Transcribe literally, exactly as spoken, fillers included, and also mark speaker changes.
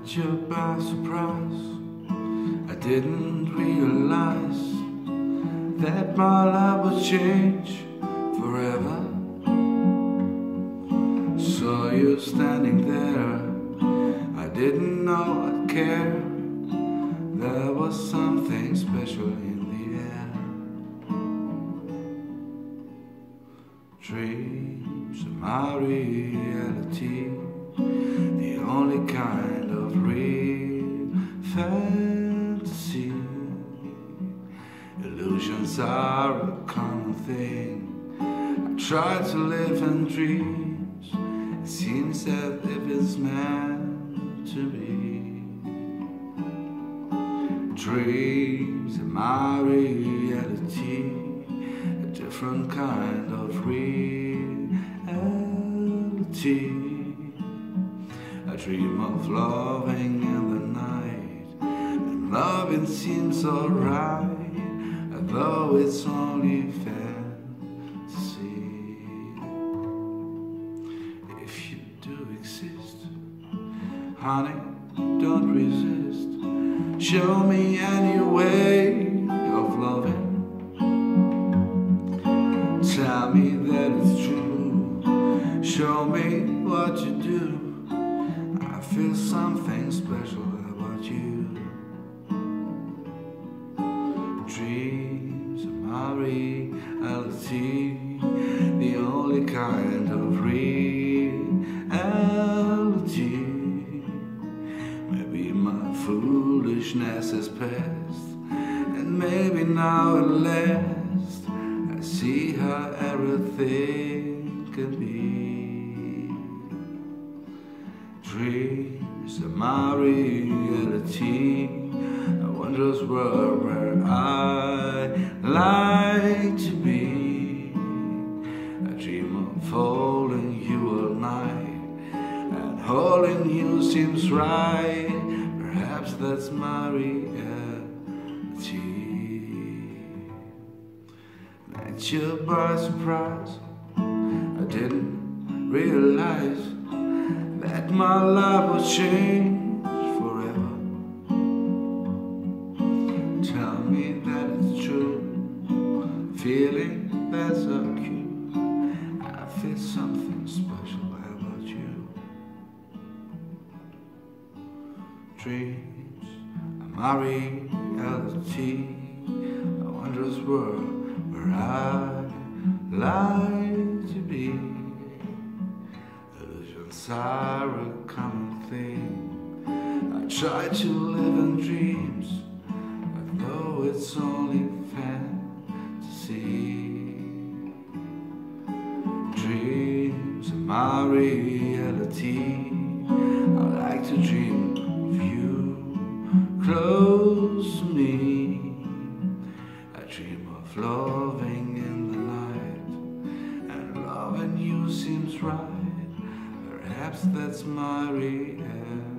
Speaker 1: you by surprise. I didn't realize that my life would change forever. Saw you standing there, I didn't know I'd care. There was something special in the air. Dreams are my reality, the only kind of real fantasy. Illusions are a common thing. I try to live in dreams. It seems as if it's meant to be. Dreams are my reality, a different kind of reality. I dream of loving in the night, and loving seems alright, although it's only fantasy. If you do exist, honey, don't resist. Show me any way of loving. Tell me that it's true. Show me what you do. I feel something special about you. Dreams are my reality, the only kind of reality. Maybe my foolishness has passed, and maybe now at last I see how everything can be. Dreams are my reality, a wondrous world where I like to be. I dream of holding you all night, and holding you seems right. Perhaps that's my reality. Met you by surprise. I didn't realize that my life would change forever. Tell me that it's true. Feeling that's so cute. I feel something special about you. Dreams are my reality, a wondrous world where I like to be. Illusions are a common thing. I try to live in dreams, although it's only fantasy. Dreams are my reality. I like to dream of you close to me. I dream of loving in the night, and loving you seems right. Perhaps that's my reality.